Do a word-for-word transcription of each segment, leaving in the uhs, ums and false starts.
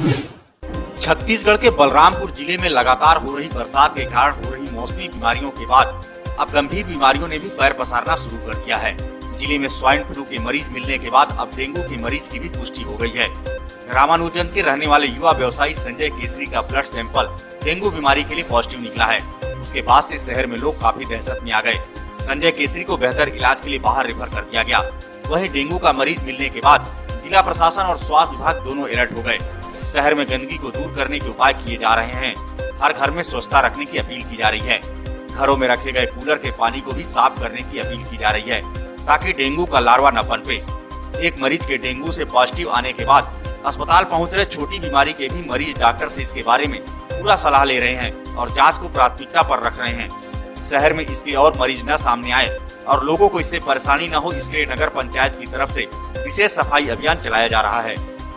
छत्तीसगढ़ के बलरामपुर जिले में लगातार हो रही बरसात के कारण हो रही मौसमी बीमारियों के बाद अब गंभीर बीमारियों ने भी पैर पसारना शुरू कर दिया है। जिले में स्वाइन फ्लू के मरीज मिलने के बाद अब डेंगू के मरीज की भी पुष्टि हो गई है। रामानुजन के रहने वाले युवा व्यवसायी संजय केसरी का ब्लड सैंपल डेंगू बीमारी के लिए पॉजिटिव निकला है। उसके बाद से शहर में लोग काफी दहशत में आ गए। संजय केसरी को बेहतर इलाज के लिए बाहर रेफर कर दिया गया। वहीं डेंगू का मरीज मिलने के बाद जिला प्रशासन और स्वास्थ्य विभाग दोनों अलर्ट हो गए। शहर में गंदगी को दूर करने के उपाय किए जा रहे हैं। हर घर में स्वच्छता रखने की अपील की जा रही है। घरों में रखे गए कूलर के पानी को भी साफ करने की अपील की जा रही है ताकि डेंगू का लार्वा न पनपे। एक मरीज के डेंगू से पॉजिटिव आने के बाद अस्पताल पहुंच रहे छोटी बीमारी के भी मरीज डॉक्टर से इसके बारे में पूरा सलाह ले रहे हैं और जांच को प्राथमिकता पर रख रहे हैं। शहर में इसके और मरीज न सामने आए और लोगों को इससे परेशानी न हो, इसके लिए नगर पंचायत की तरफ से विशेष सफाई अभियान चलाया जा रहा है।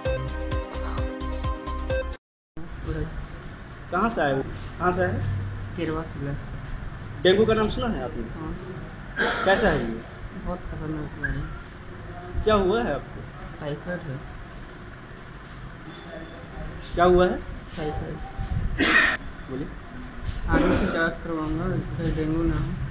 कहाँ से आए हो? कहाँ से है? केरवा से। डेंगू का नाम सुना है आपने? हाँ। कैसा है ये? बहुत खतरनाक है। क्या हुआ है आपको? टाइफाइड है। क्या हुआ है? टाइफाइड। बोलिए। आगे की जांच करवाऊंगा, फिर डेंगू ना हो।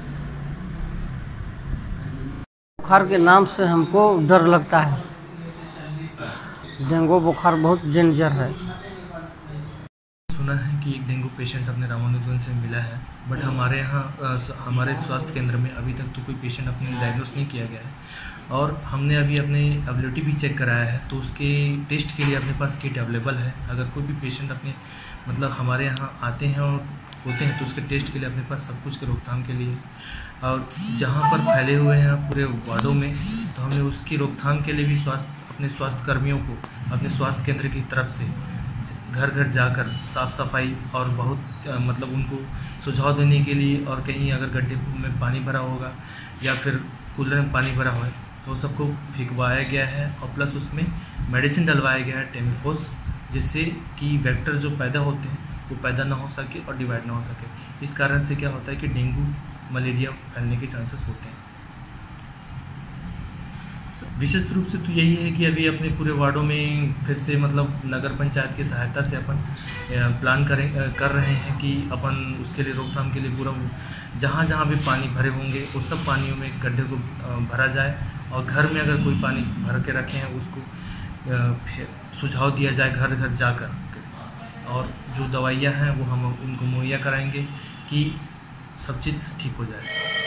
बुखार के नाम से हमको डर लगता है। डेंगू बुखार बहुत डेंजर है। सुना है कि एक डेंगू पेशेंट अपने रामानुजन से मिला है, बट हमारे यहाँ हमारे स्वास्थ्य केंद्र में अभी तक तो कोई पेशेंट अपने डायग्नोस नहीं किया गया है। और हमने अभी अपने एबिलिटी भी चेक कराया है, तो उसके टेस्ट के लिए अपने पास किट अवेलेबल है। अगर कोई भी पेशेंट अपने मतलब हमारे यहाँ आते हैं और होते हैं तो उसके टेस्ट के लिए अपने पास सब कुछ के रोकथाम के लिए, और जहाँ पर फैले हुए हैं पूरे वार्डों में, तो हमने उसकी रोकथाम के लिए भी स्वास्थ्य अपने स्वास्थ्य कर्मियों को अपने स्वास्थ्य केंद्र की तरफ से घर घर जाकर साफ़ सफाई और बहुत मतलब उनको सुझाव देने के लिए, और कहीं अगर गड्ढे में पानी भरा होगा या फिर कूलर में पानी भरा हुआ है तो सबको फेंकवाया गया है। और प्लस उसमें मेडिसिन डलवाया गया है टेमीफोस, जिससे कि वेक्टर जो पैदा होते हैं वो पैदा ना हो सके और डिवाइड ना हो सके। इस कारण से क्या होता है कि डेंगू मलेरिया फैलने के चांसेस होते हैं। विशेष रूप से तो यही है कि अभी अपने पूरे वार्डों में फिर से मतलब नगर पंचायत की सहायता से अपन प्लान करें कर रहे हैं कि अपन उसके लिए रोकथाम के लिए पूरा जहाँ जहाँ भी पानी भरे होंगे उस सब पानियों में गड्ढे को भरा जाए, और घर में अगर कोई पानी भर के रखे हैं उसको सुझाव दिया जाए घर घर जाकर, और जो दवाइयाँ हैं वो हम उनको मुहैया कराएंगे कि सब चीज़ ठीक हो जाए।